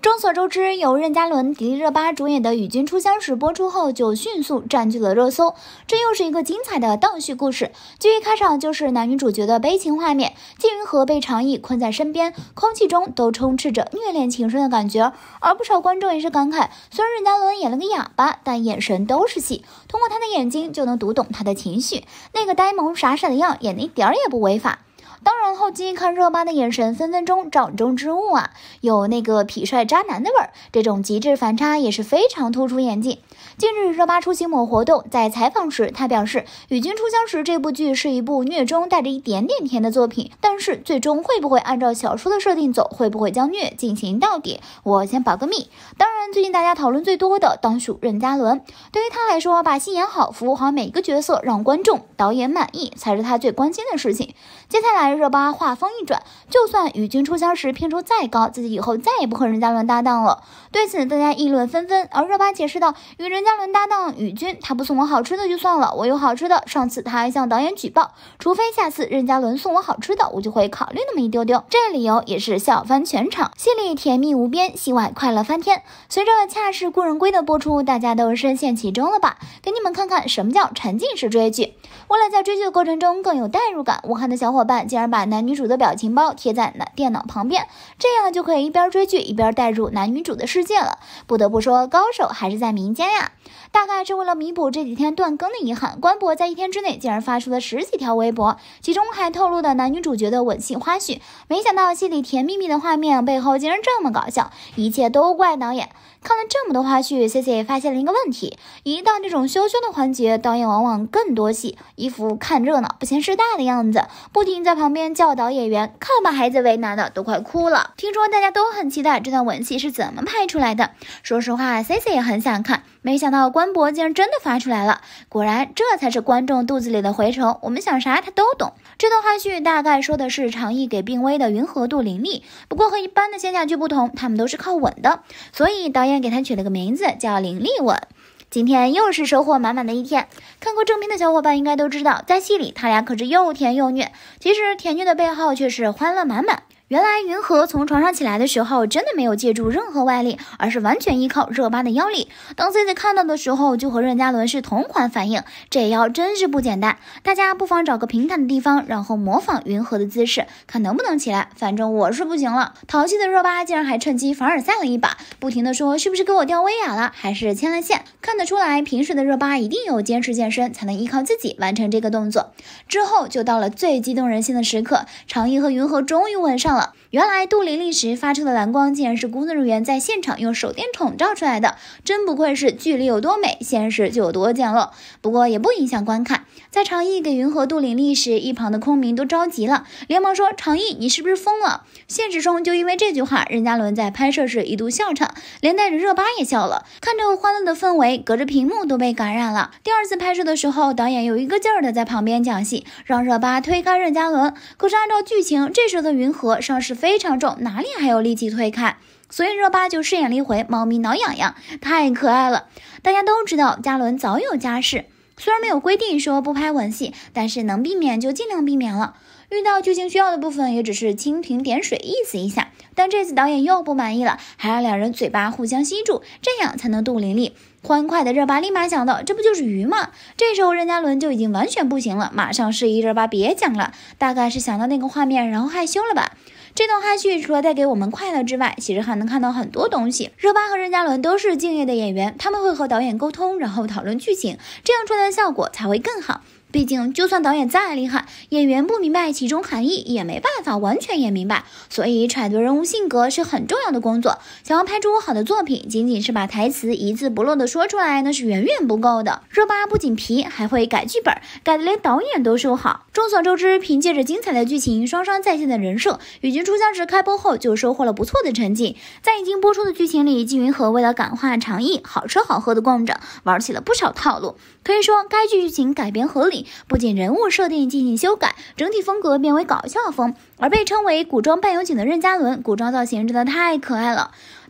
众所周知，由任嘉伦、迪丽热巴主演的《与君初相识》播出后就迅速占据了热搜。这又是一个精彩的倒叙故事。剧一开场就是男女主角的悲情画面，季云和被常毅困在身边，空气中都充斥着虐恋情深的感觉。而不少观众也是感慨，虽然任嘉伦演了个哑巴，但眼神都是戏，通过他的眼睛就能读懂他的情绪，那个呆萌傻傻的样演得一点也不违法。当然后期看热巴的眼神分分钟掌中之物啊，有那个痞帅渣男的味儿，这种极致反差也是非常突出演技。近日热巴出席某活动，在采访时她表示，《与君初相识》这部剧是一部虐中带着一点点甜的作品，但是最终会不会按照小说的设定走，会不会将虐进行到底，我先保个密。当然最近大家讨论最多的当属任嘉伦，对于他来说，把戏演好，服务好每一个角色，让观众导演满意才是他最关心的事情。接下来热巴话锋一转，就算与君初相识片酬再高，自己以后再也不和任嘉伦搭档了。对此大家议论纷纷，而热巴解释道，与任嘉伦搭档与君，他不送我好吃的就算了，我有好吃的，上次他还向导演举报，除非下次任嘉伦送我好吃的，我就会考虑那么一丢丢。这理由也是笑翻全场，戏里甜蜜无边，戏外快乐翻天。随着《恰是故人归》的播出，大家都深陷其中了吧？给你们看看什么叫沉浸式追剧。为了在追剧的过程中更有代入感，武汉的小伙伴竟然把男女主的表情包贴在电脑旁边，这样就可以一边追剧一边带入男女主的世界了。不得不说，高手还是在民间呀。大概是为了弥补这几天断更的遗憾，关博在一天之内竟然发出了10几条微博，其中还透露了男女主角的吻戏花絮。没想到戏里甜蜜蜜的画面背后竟然这么搞笑，一切都怪导演。看了这么多花絮 ，CC 发现了一个问题：一到这种羞羞的环节，导演往往更多戏，一副看热闹不嫌事大的样子，不停在旁边教导演员，看把孩子为难的都快哭了。听说大家都很期待这段吻戏是怎么拍出来的，说实话 CC 也很想看，没想到关博竟然真的发出来了，果然这才是观众肚子里的蛔虫，我们想啥他都懂。这段花絮大概说的是常毅给病危的云和杜玲丽，不过和一般的仙侠剧不同，他们都是靠吻的，所以导演给他取了个名字叫玲丽吻。今天又是收获满满的一天，看过正片的小伙伴应该都知道，在戏里他俩可是又甜又虐，其实甜虐的背后却是欢乐满满。原来云和从床上起来的时候真的没有借助任何外力，而是完全依靠热巴的腰力。当 CC 看到的时候就和任嘉伦是同款反应，这腰真是不简单。大家不妨找个平坦的地方，然后模仿云和的姿势，看能不能起来，反正我是不行了。淘气的热巴竟然还趁机凡尔赛了一把，不停的说是不是给我吊威亚了，还是牵了线。看得出来平时的热巴一定有坚持健身，才能依靠自己完成这个动作。之后就到了最激动人心的时刻，常毅和云和终于吻上了。原来杜玲丽时发出的蓝光竟然是工作人员在现场用手电筒照出来的，真不愧是剧里有多美，现实就有多简陋。不过也不影响观看，在常毅给云和杜玲丽时，一旁的空明都着急了，连忙说常毅你是不是疯了。现实中就因为这句话，任嘉伦在拍摄时一度笑场，连带着热巴也笑了。看着欢乐的氛围，隔着屏幕都被感染了。第二次拍摄的时候，导演有一个劲儿的在旁边讲戏，让热巴推开任嘉伦，可是按照剧情，这时候的云和伤势非常重，哪里还有力气推开，所以热巴就饰演了一回猫咪挠痒痒，太可爱了。大家都知道嘉伦早有家室，虽然没有规定说不拍吻戏，但是能避免就尽量避免了，遇到剧情需要的部分也只是蜻蜓点水意思一下。但这次导演又不满意了，还让两人嘴巴互相吸住，这样才能杜玲丽。欢快的热巴立马想到，这不就是鱼吗？这时候任嘉伦就已经完全不行了，马上示意热巴别讲了，大概是想到那个画面然后害羞了吧。这段花絮除了带给我们快乐之外，其实还能看到很多东西。热巴和任嘉伦都是敬业的演员，他们会和导演沟通，然后讨论剧情，这样出来的效果才会更好。毕竟就算导演再厉害，演员不明白其中含义也没办法完全演明白，所以揣度人物性格是很重要的工作。想要拍出好的作品，仅仅是把台词一字不漏的说出来，那是远远不够的。热巴不仅皮，还会改剧本，改得连导演都说好。众所周知，凭借着精彩的剧情、双双在线的人设，与君初相识开播后就收获了不错的成绩。在已经播出的剧情里，季云和为了感化常毅，好吃好喝的逛着，玩起了不少套路。可以说该剧情改编合理，不仅人物设定进行修改，整体风格变为搞笑风。而被称为古装半有景的任嘉伦，古装造型真的太可爱了。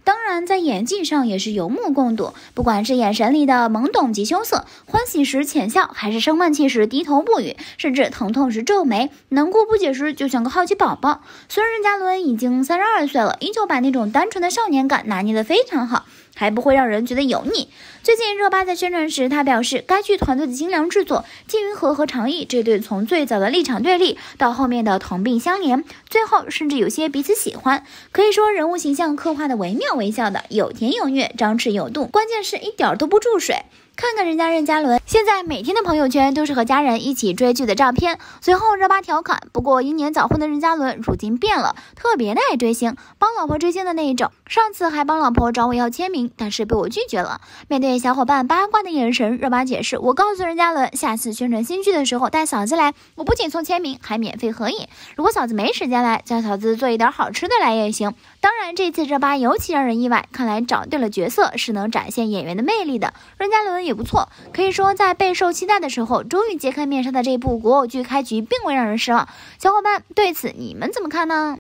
当然在演技上也是有目共睹，不管是眼神里的懵懂及羞涩，欢喜时浅笑，还是生闷气时低头不语，甚至疼痛时皱眉，难过不解时就像个好奇宝宝。虽然任嘉伦已经32岁了，依旧把那种单纯的少年感拿捏得非常好，还不会让人觉得油腻。最近热巴在宣传时，他表示该剧团队的精良制作，季云和和常毅这对从最早的立场对立到后面的同病相怜，最后甚至有些彼此喜欢，可以说人物形象刻画的惟妙惟肖的，有甜有虐，张弛有度，关键是一点都不注水。看看人家任嘉伦，现在每天的朋友圈都是和家人一起追剧的照片。随后热巴调侃，不过英年早婚的任嘉伦如今变了，特别的爱追星，帮老婆追星的那一种。上次还帮老婆找我要签名，但是被我拒绝了。面对小伙伴八卦的眼神，热巴解释，我告诉任嘉伦，下次宣传新剧的时候带嫂子来，我不仅送签名，还免费合影。如果嫂子没时间来，叫嫂子做一点好吃的来也行。当然这次热巴尤其让人意外，看来找对了角色，是能展现演员的魅力的。任嘉伦也不错，可以说在备受期待的时候，终于揭开面纱的这部国偶剧开局并未让人失望。小伙伴对此你们怎么看呢？